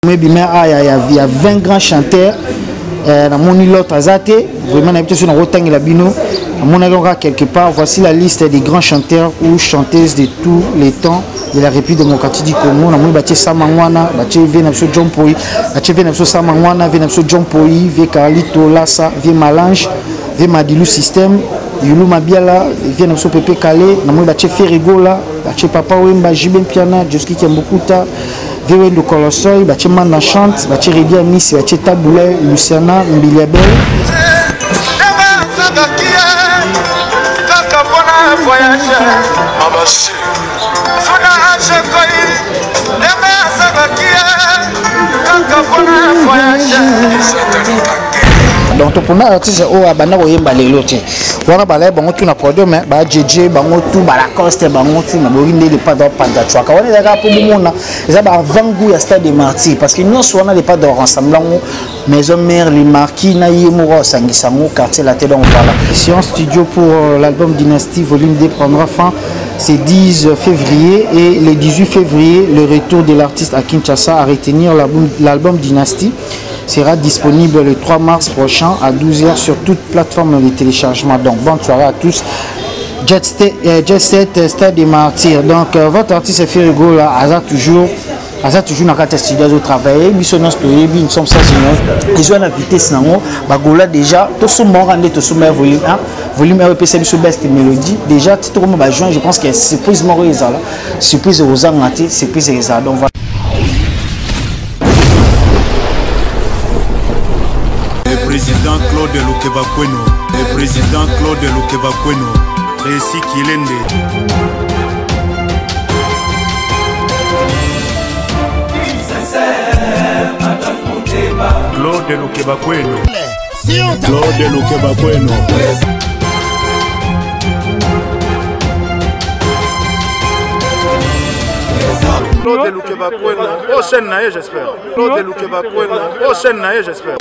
Il y a 20 grands chanteurs. Dans mon îlot Azate, vraiment, on a quelque part. Voici la liste des grands chanteurs ou chanteuses de tous les temps de la République démocratique du Congo. On a Samangwana, Venapso John Poi, Venapso Samangwana, Venapso John Poi, Carlito Lassa, Malange, Madilou System, Yulu Mabiala, Venapso Pepe Kale, on a Ferrigola, Papa Wemba, Jiben Piana, Joski Kiambokuta. Vélo de Colossoy, bâtiment na chante, bâtiment Rédia Miss, bâtiment Taboulay, Luciana, Mbiliabel. Donc pour nous artiste o abana ko yemba lelo te wana bala bango tu na podium ba JJ bango tu ba Lacoste bango tu na borinde le pas dans panda chwaka wana za pour mona za ba vangu ya stade des martyrs parce que nous on a les pas de rassemblement maison mère les marquis na yemuro sangisango quartier la tête donc voilà ici en studio pour l'album Dynastie volume 2 prendra fin c'est 10 février et le 18 février le retour de l'artiste à Kinshasa à retenir l'album Dynastie sera disponible le 3 mars prochain à 12h sur toute plateforme de téléchargement. Donc bonne soirée à tous. Jet Set, Stade des Martyrs. Donc votre artiste Ferrigo là, Aza toujours dans la studio de travail. Nous sommes ça ils ont la vitesse nango. Bagola déjà tout ce monde rendez tout ce volume 1, volume 1 PC sur best mélodie. Déjà tout le monde va joindre. Je pense que c'est surprise Moïse là, surprise aux angati, surprise ça. Donc voilà. Président Claude Lukebakweno, le président Claude Lukebakweno, Réci Kilende. Claude Lukebakweno, Claude Lukebakweno. Claude Lukebakweno, prochaine naïe j'espère. Claude Lukebakweno, prochaine naïe j'espère.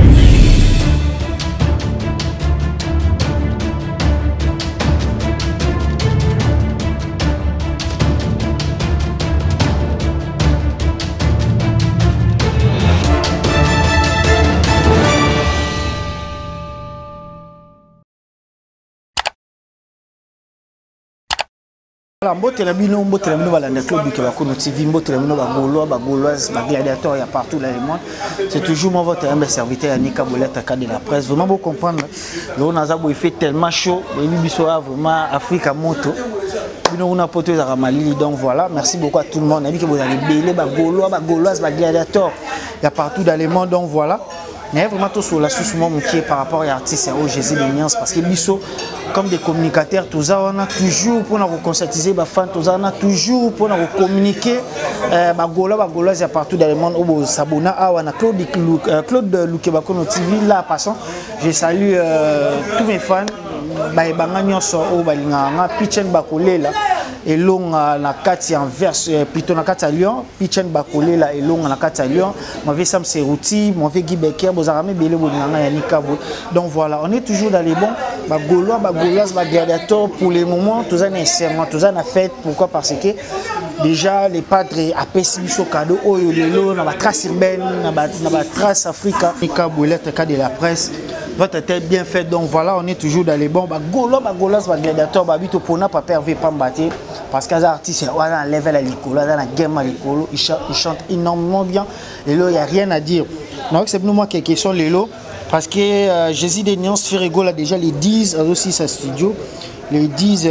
Mbote la bino balanda club qui va connaître TV mbote la bino bagauloise gladiateur il y a partout là le monde c'est toujours moi votre serviteur Yannick Boleta cadre de la presse vraiment beau comprendre le Nazabo il fait tellement chaud et biso vraiment Africa moto bino on a porté à Mali donc voilà merci beaucoup à tout le monde on a dit que vous allez belé bagauloise gladiateur il y a partout dans le monde donc voilà mais vraiment tout sur la sous moi qui est par rapport à l'artiste au Jésus de Niance parce que biso comme des communicateurs tout ça on a toujours pour nous conscientiser les fans tout ça on a toujours pour nous communiquer bagauloise il y a partout dans le monde au Sabona on a Claude Lukebakweno TV là passant je salue tous mes fans banga nyonso o balinganga Pichen Bakolela elonga na kati en verse plutôt na kati à Lyon Pichen Bakolela elonga na kati à Lyon mauvais Sam Serouti mauvais Guy Becker bozarame belé bonanga Yannick Kabo donc voilà on est toujours dans les bons bagauloise gladiateur pour le moment tous en serment tous en fête pourquoi parce que déjà les padres appellent ce cadeau oyo lelo na ba trace urbaine na ba trace Africa Kabo lettre cadre de la presse votre tête bien faite donc voilà on est toujours dans les bons bagauloise gladiateur babito pona pas pervé pas mbaté parce que les artistes on a level à l'école on a la game à l'école ils chantent énormément bien et là il y a rien à dire donc c'est nous moi qui question lelo parce que Jésus de Niance Ferrigo là déjà les 10 aussi sa studio les 10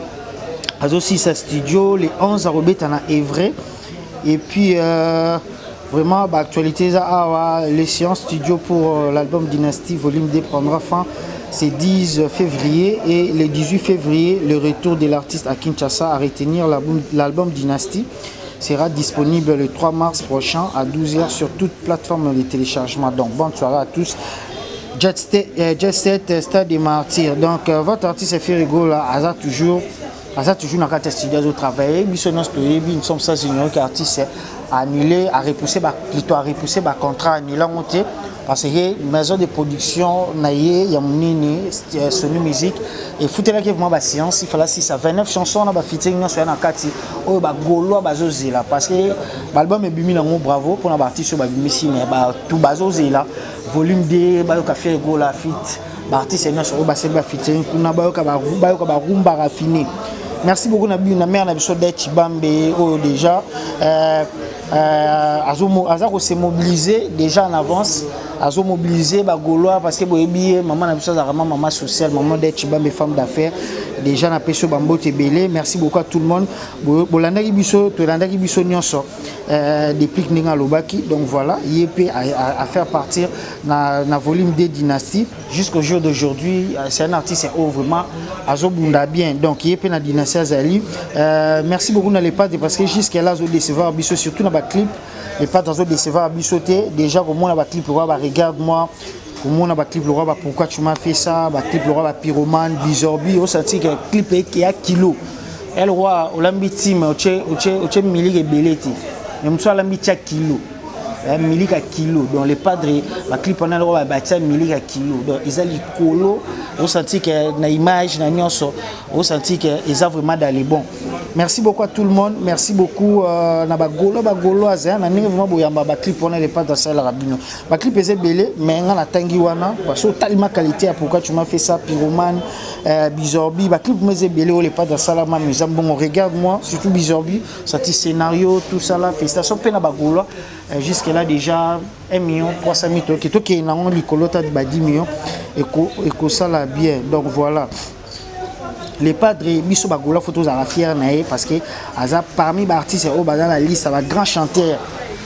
aussi sa studio les 11 à Robert en a Évray et puis vraiment actualité les séances studio pour l'album Dynastie volume 2 prendra fin c'est 10 février et le 18 février le retour de l'artiste à Kinshasa à retenir l'album Dynastie sera disponible le 3 mars prochain à 12h sur toute plateforme de téléchargement donc bonne soirée à tous. Jet Set, Stade des Martyrs. Donc votre artiste Ferrigo là, Aza toujours dans la studio de travail. Nous sommes ça, c'est artiste annulé, à repousser le contrat annulé parce que maison de production naïe Yamunini Sony Music et foutait là que vraiment ba séance il fallait 6 à 29 chansons on a ba featuring sur na kati o ba golo bazozela parce que l'album est bimi nango bravo pour na artiste sur ba bimisi mais ba tout bazozela volume 2 ba ka faire gola fit ba artiste na sur ba se ba featuring kuna ba ka rumba raffiné. Merci beaucoup na mère na biso d'être Bambe oh déjà Azo s'est mobilisé déjà en avance Azo mobilisé ba Gaulois parce que boyebi maman na biso za vraiment maman sociale maman d'être Bambe femme d'affaires déjà na peso bambo tebele. Merci beaucoup à tout le monde bolandaki biso to landaki biso nyonso depuis ninga lobaki donc voilà yep à faire partir na volume des dynasties jusqu'au jour d'aujourd'hui. C'est un artiste vraiment Azo bunda bien donc yep na dynastie Azali. Merci beaucoup na les pas parce que jusqu'à là Azo décevoir biso surtout na ba clip les pas Azo décevoir biso déjà au moins na ba clip regarde-moi. Au moins, on a clip le roi, pourquoi tu m'as fait ça, clip le roi, pyromane, bizorbi, on senti que clip qui a kilo. Et le roi, on l'a mis team, on a mis beleti. Mais on a mis kilo. Milik à kilo. Donc les padres, la clip on a le roi, milik à kilo. Donc ils ont les colo, on senti que na image, na nyonso, on senti que ils ont vraiment d'aller bon. Merci beaucoup à tout le monde. Merci beaucoup na bagolo azan na ninga vraiment boyamba ba clip on a les pas dans ça la rabino. Ba clip est belé mais on a tangi wana parce que tellement qualité pourquoi tu m'as fait ça pyromane bizorbi ba clip mais belé on les pas dans ça la ma maison bon regarde-moi surtout bizorbi sorti scénario tout ça là félicitations pe na bagolo jusque là déjà 1 million 300 000 qui to qui na on likolota de 10 millions et ça là bien donc voilà. Les padres biso bagola photos à la fière naé parce que aza parmi les artistes au bazar la liste va grand chanteur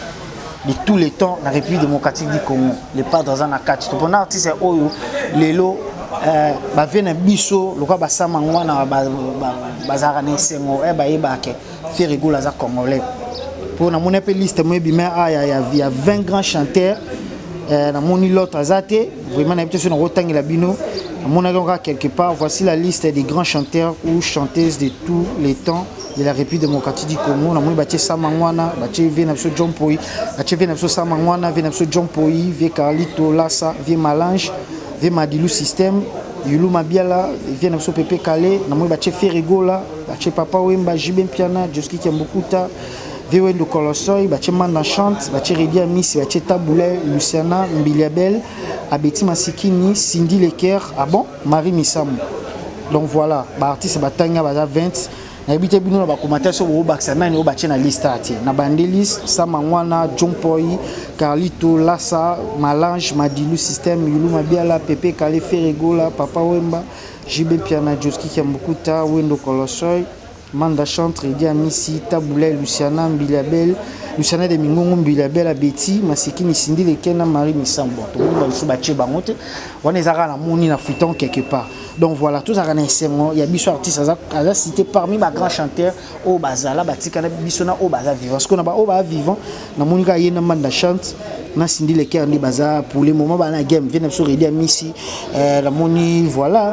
de tous les temps dans la République démocratique du Congo. Les padres dans la carte. Pour un artiste oyo lelo ba vena biso lokwa basama ngwana bazara na sengo e ba yebake faire rigola za congolais. Pour na mon liste moi bima il y a 20 grands chanteurs na moni l'autre azate vraiment na sur rotangi la bino. Mon quelque part, voici la liste des grands chanteurs ou chanteuses de tous les temps de la République démocratique du Congo. Nous avons Samangwana, Venapso John Poi, Venapso Samangwana, Venapso John Poi, Ve Carlito Lassa, Ve Malange, Ve Madilu System, Yulu Mabiala, Venapso Pepe Kale, nous avons Ferrigola, Papa Wemba, Jibem Piana, Joski Kiambokuta, Vewendo Kolossoy, Manda Chante, Redia Miss, Taboulay, Luciana, Mbiliabel, Abeti Masikini, Cindy Leker, ah bon, Marie Missamou. Donc voilà, artiste Batanga, 20. N'habitez bino na commentaire sur le Baxana, nous battu na liste ati. Na bandelis, Samangwana, John Poi, Carlito, Lassa, Malange, Madilu System, Yulu Mabiala, Pepe Kale, Ferrigola, Papa Wemba, Jibé Piana, Joski Kiambokuta, Wendo Kolossoy. Manda Chante, Redia Missi, Taboulay, Luciana, Mbiliabel, Luciana de Mingongo, Mbiliabel, Abeti, Masikini, Cindy Lekena, Marie Missambo. Tout le monde va se battre, on est à la moni na fouton quelque part. Donc voilà, tous il y a des artistes à citer parmi les grands chanteurs au Bazala, Batikana, Bissona, au Baza vivant. Ce qu'on a au Baza vivant, na Monika Yena Manda Chante, na Cindy Lekena, ni Baza, pour le moment, dans la game, vient sur Redia Missi, la moni, voilà,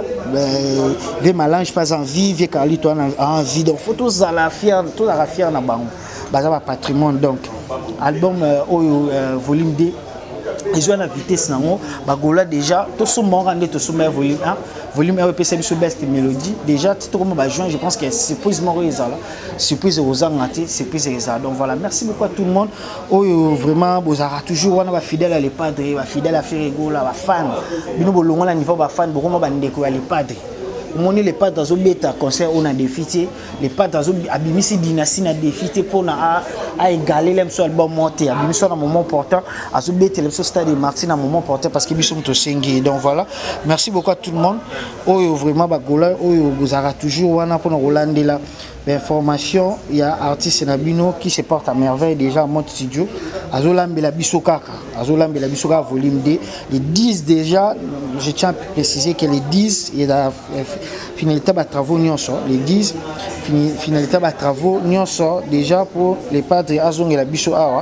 les Malange pas en vie, les Carlito en vie. Donc, faut tous à la fière, na bango. Baza patrimoine donc album volume 2 ils ont la vitesse nango bagola déjà tout ce monde rendé tout ce volume 1 volume 1 PC sur best mélodie déjà tout comme ba juin je pense que surprise moro ezala surprise ozangati surprise ezala donc voilà merci beaucoup à tout le monde vraiment bozara toujours wana ba fidèle à les padres ba fidèle à Ferrigola ba fan bino bolongo na niveau ba fan bokoma ba ndeko ya les padres. Moni les pas dans un bêta concert on a défité les pas dans un abimisi dynastie na défité pour na à égaler l'em sur album monté abimisi à un moment important à ce bêta l'em sur stade Martin à un moment important parce que ils sont tous singés donc voilà merci beaucoup à tout le monde vraiment bagola vous aura toujours wana pour Rolande là l'information il y a artiste Nabino qui se porte à merveille déjà à mon studio Azolambe la Bisokaka Azolambe la Bisoka volume 2 les 10 déjà je tiens à préciser que les 10 il y a finalité de travaux les 10 finalité de travaux déjà pour les padres Azong et la Biso Awa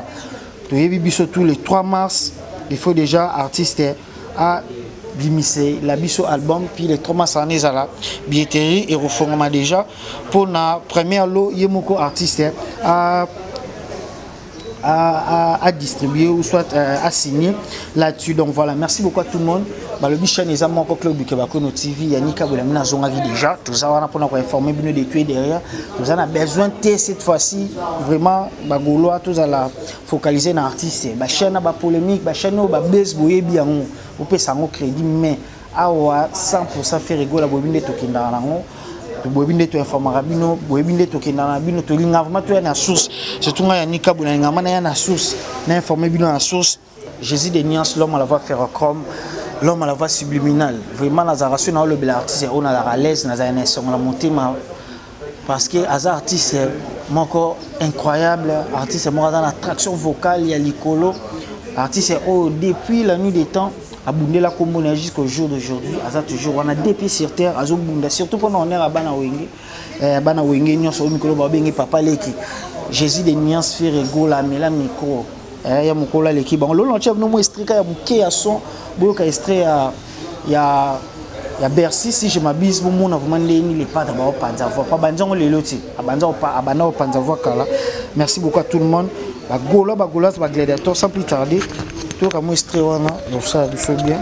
tous les 3 mars il faut déjà artiste à Bimissé, la biso album, puis les 3 mars années à la billetterie et refondement déjà pour la première lot Yemoko artiste à à distribuer ou soit à signer là-dessus. Donc voilà, merci beaucoup à tout le monde. Le bichain est à mon club du Québec, notre TV, Yannick Bolamina Zongagi déjà. Tout ça, on a pour informer bien de tuer derrière. Tout ça, on a besoin de cette fois-ci vraiment, Bagoloa, tout ça la focaliser dans l'artiste. La chaîne a polémique, la chaîne a baseball bien, on peut s'en crédit, mais à 100% faire rigoler la bobine de Tokenda. Boebinde to informer bino boebinde to kenana bino to linga vraiment to na source surtout Yannick Boulanga mana na source na informer bino na source Jésus des nuances l'homme à la voix ferrochrome l'homme à la voix subliminale vraiment la relation dans le bel artiste on a la l'aise na zaine son la montée parce que az artiste mon corps incroyable artiste moi dans l'attraction vocale il y a l'icolo artiste depuis la nuit des temps abundé la commune jusqu'au jour d'aujourd'hui aza toujours on a des pieds sur terre azobunda surtout pendant on est à bana wenge nyonso mikolo ba bengi papa leki Jésus des nuances fait rigolo la mela micro ya mukolo leki bon lolo chef no mo extrait ya buke ya son boyoka extrait ya Bercy si je m'abuse bon mon vraiment les pas d'abord panza voix pas banzango leloti abanza abana panza voix kala merci beaucoup à tout le monde ba gola ba gladiateur sans plus tarder tout comme extrait wana donc ça il faut bien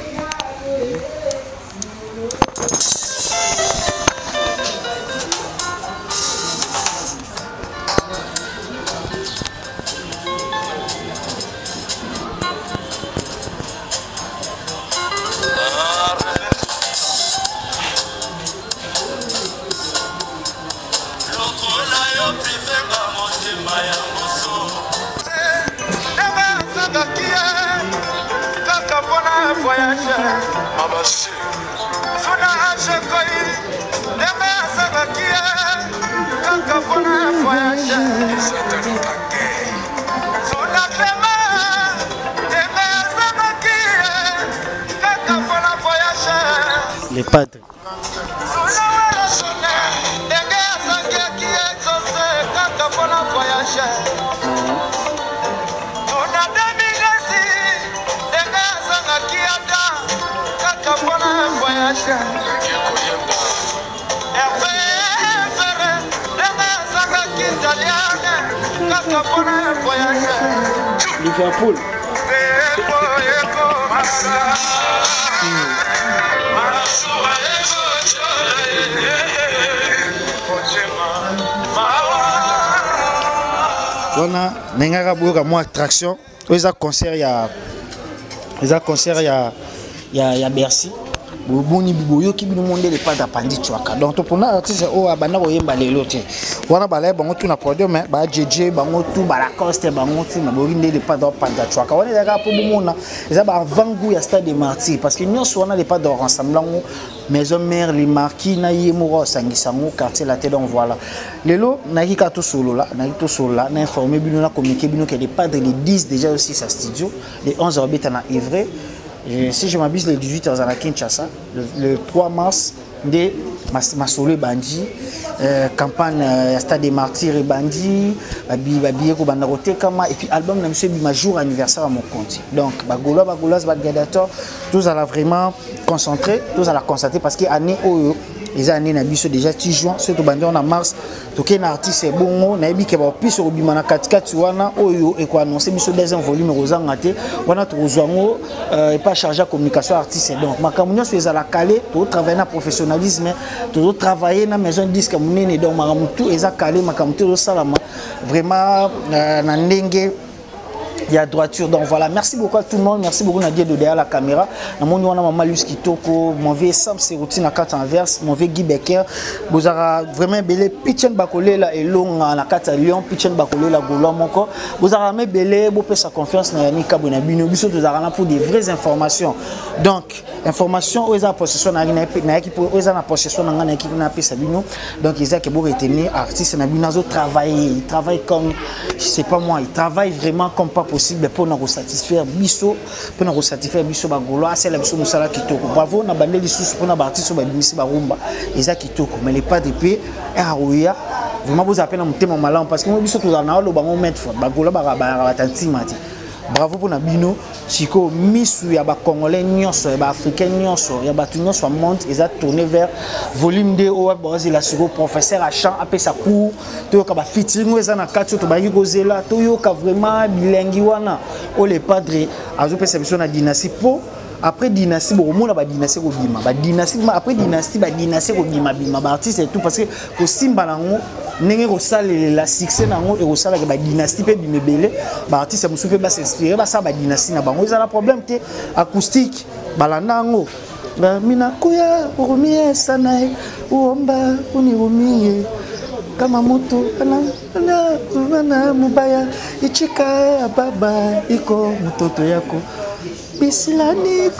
les padres. Liverpool. Voilà, n'engara boka moi attraction. Ils a concert il y a Bercy. Boni biboyo ki bino monde les pas d'apandi chwaka. Donc to pona artiste o abana ko yemba lelo te. Wana balai bango tu na podium mais ba JJ bango tu ba Lacoste bango tu na borinde les pas d'apandi chwaka. Wana daga po bomona. Eza ba vangu ya Stade des Martyrs parce que nyonso wana les pas d'or ensemble maison mère les marquis na yemoro sangisango quartier la tête donc voilà. Lelo na hika to solo là, na informer bino na communiquer bino que les padres les 10 déjà aussi sa studio, les 11 orbite na Ivray. Si je m'abuse le 18 à Kinshasa, le 3 mars, de Masolo Bandi, campagne Stade des Martyrs et Bandi, et puis album de M. jour anniversaire à mon compte. Donc, Bagolas, Bagadator, tous à la vraiment concentrer, tous à la constater parce que année où les années na biso déjà 10 juin surtout bandi en mars toke na artiste bongo na yebi ke ba piso robima na katikati wana oyo e ko annoncer biso deuxième volume rozanga te wana to rozango et pas chargé communication artiste donc makamunyo so ezala calé to travailler na professionnalisme to travailler na maison disque munene donc makamutu eza calé makamutu zo salama vraiment na ndenge il y a droiture. Donc voilà, merci beaucoup à tout le monde, merci beaucoup Nadia de derrière la caméra. Mon nom Maman Lus Kitoko, mon vieux Sam Seroutine à 4 inverse, mon vieux Guy Becker. Vous avez vraiment belé Pichen Bakolé là et long à la 4 à Lyon, Pichen Bakolé là Golo Moko. Vous avez belé, vous pouvez sa confiance dans Yannick Bonabino, vous avez là pour des vraies informations. Donc information aux possession na équipe aux na possession na équipe na Sabino. Donc ils ont que vous retenir artiste na binazo travailler, il travaille comme je sais pas moi, il travaille vraiment comme pas possible pour nous satisfaire biso bagolo c'est la biso musala kitoko bravo na bandeli sous pour na artiste ba bimisi ba rumba eza kitoko mais les pas de paix aroya vraiment vous appelez na mutema malam parce que biso to na lo bango mettre bagolo ba tantimati bravo pour na bino Chico misu ya ba congolais nyonso ya ba africain nyonso ya ba tout nyonso monte et ça tourner vers volume 2 au base la sur professeur à chant après sa cours to ka ba featuring eza na kati to ba yikozela to yo ka vraiment bilingue wana o les padres azo perception na dynastie po après dynastie bon mona ba dynastie ko bima ba dynastie après dynastie ko bima bima ba artiste et tout parce que ko simba nango ndenge ko sala la succès nango et ko sala ke ba dynastie pe bimebele ba artiste musu pe ba s'inspirer ba sa ba dynastie na bango ezala problème te acoustique balanda ngo ba mina kuya urumie sana uomba unirumie kama moto ana mubaya ichika baba iko mtoto yako bisilani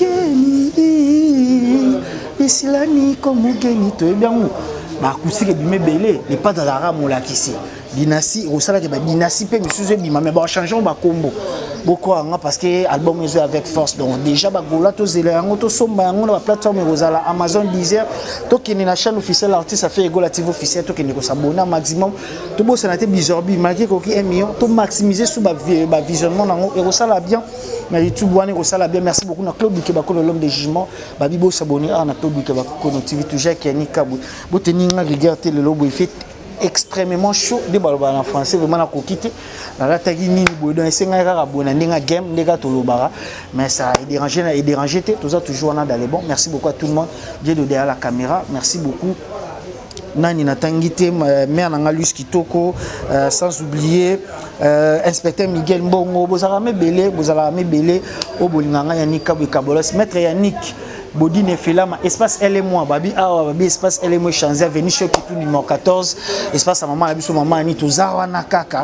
komugeni to ebiango ba acoustique bimebele les pas dans la rame la kisi dynastie au sala ke ba dynastie pe misuzu bima mais ba changer ba combo beaucoup parce que album est avec force donc déjà ba gola to zela yango to somba yango na plateforme rozala Amazon Deezer to kini na chaîne officielle artiste a fait égolative officielle to kini ko s'abonner maximum to bo sanate bizorbi marqué ko ki 1 million to maximiser sous ba visionnement nango et rozala bien na YouTube wana rozala bien merci beaucoup na Claude Bikebako l'homme de jugement ba bibo s'abonner na Claude Bikebako no TV toujours Kenny Kabu bo teninga regarder le lobo fait extrêmement chaud de balba en français vraiment na kokite na lataki nini bodo esenga kaka bona ndenga game ndeka tolobara mais ça est dérangé tout ça toujours on a dans les bons merci beaucoup à tout le monde Dieu de derrière la caméra merci beaucoup nani natangite mère nanga Luis Kitoko sans oublier inspecteur Miguel Mbongo bozala mebele o bolinganga Yannick Kabolos maître Yannick Bodine Felama, espace elle et moi, babi babi espace elle et moi changer venir chez tout numéro 14, espace à maman, biso maman ni tozawa na kaka.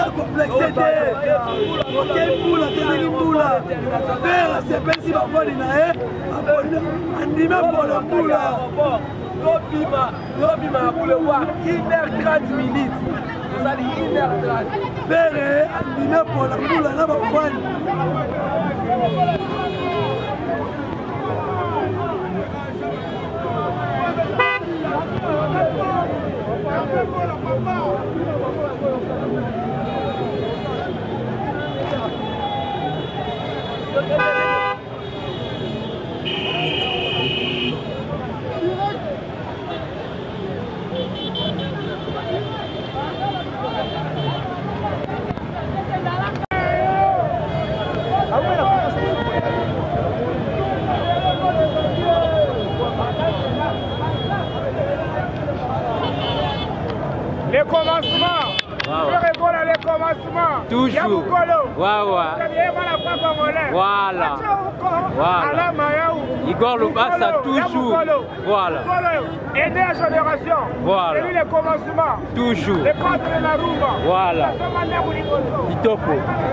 complexe te okei mbula tezaki mbula fer asepelisi bafoni na ye andimi mpona mbula tobima ya boulevard 1h30 minutes ozali 1h30 fere andimi mpona mbula na bafoni Les commencements. Je réponds à les commencements. Toujours. Voilà. Igor Lubasa, toujours. Voilà. Aider la génération. Voilà. C'est lui les commencements. Toujours. Les contre la rumba. Voilà. Itopo.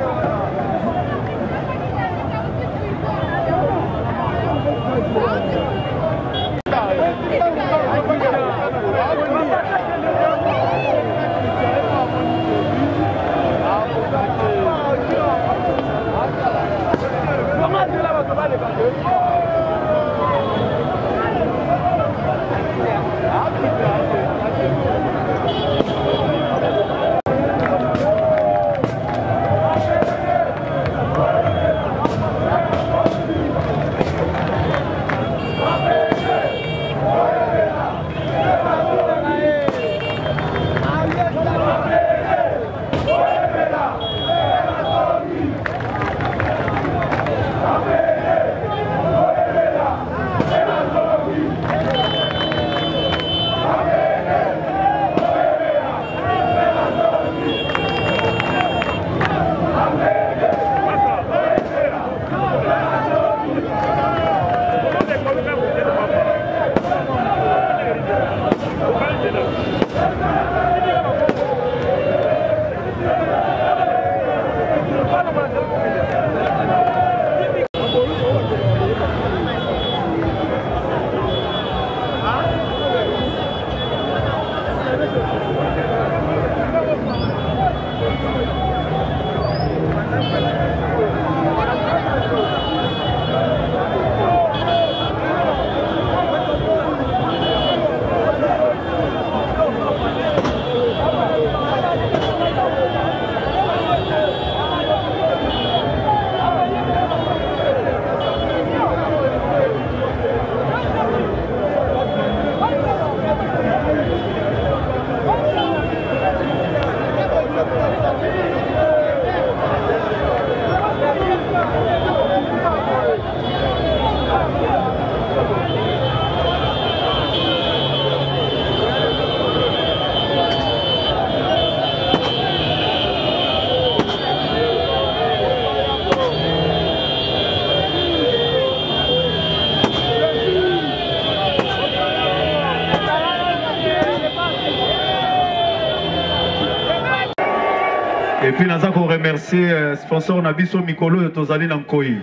Et puis, nous avons remercié le sponsor Nabiso Mikolo et Tozali Nankoi.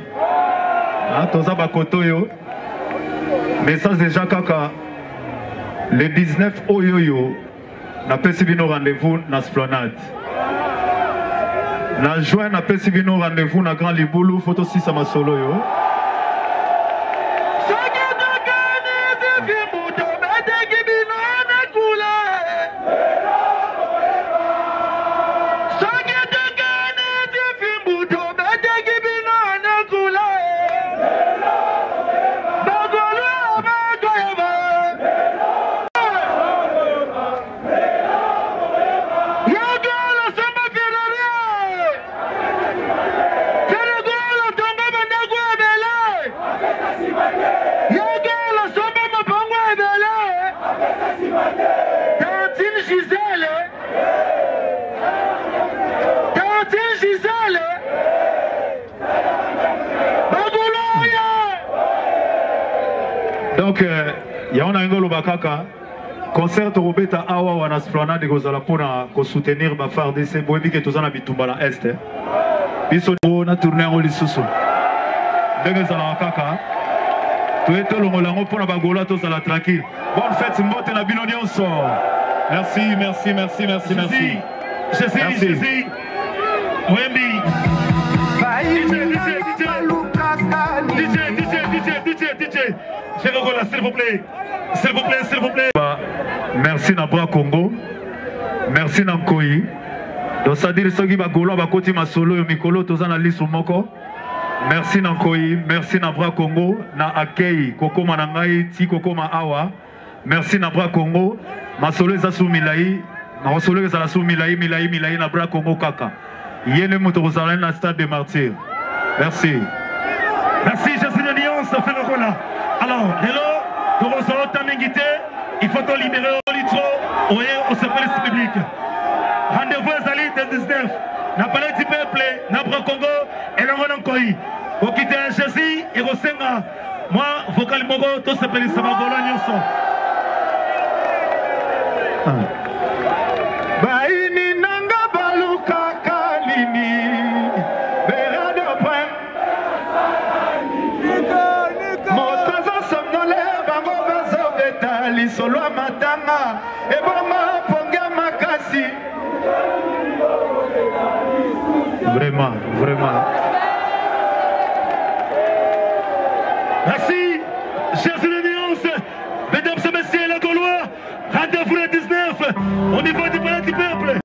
Toza Bakotoyo. Message déjà kaka. Le 19 Oyoyo, n'a pas suivi nos rendez-vous dans l'Esplanade. La juin n'a pas suivi nos rendez-vous dans Grand Liboulou, photo 6 à Masolo. Donc, il y a un angle au Bakaka. concert Robeta Awa wana esplanade kozala pona ko soutenir ba FARDC boyebi ke tozana bitumba na est. Biso na tourner en lisusu. Ndenge zala kaka. Toyeto longolango pona bagola tozala tranquille. Bonne fête mbote na bino nyonso. Merci, merci, merci, merci, merci. Jésus. Wembi. DJ. Ferrogola, s'il vous plaît. S'il vous plaît. Merci Nabra Congo. Merci Nankoi. Donc ça dit ceux qui va golo va côté ma solo yo mikolo tozana lisu moko. Merci Nankoi, merci Nabra Congo na akei koko manangai ti koko ma awa. Merci Nabra Congo. Ma solo za su milai, na solo za su milai Nabra Congo kaka. Yene moto kozala na stade des martyrs. Merci. Merci Jésus de Lyon, ça fait le cola. Alors, hello, pour recevoir ta mingité, il faut qu'on libère au litro, au service public. Rendez-vous à Zali de 19. N'a pas le peuple, n'a pas Congo, et l'on va en Koi. Au quitter Jésus, et au Senga. Moi, vocal Mogo, tout se pèle sur ma golon Nyonso. Baini Nanga Baluka Kalini. Solo matanga eboma ponga makasi. Vraiment. Merci, chers Unions, mesdames et messieurs, la Gaulois, rendez-vous le 19 au niveau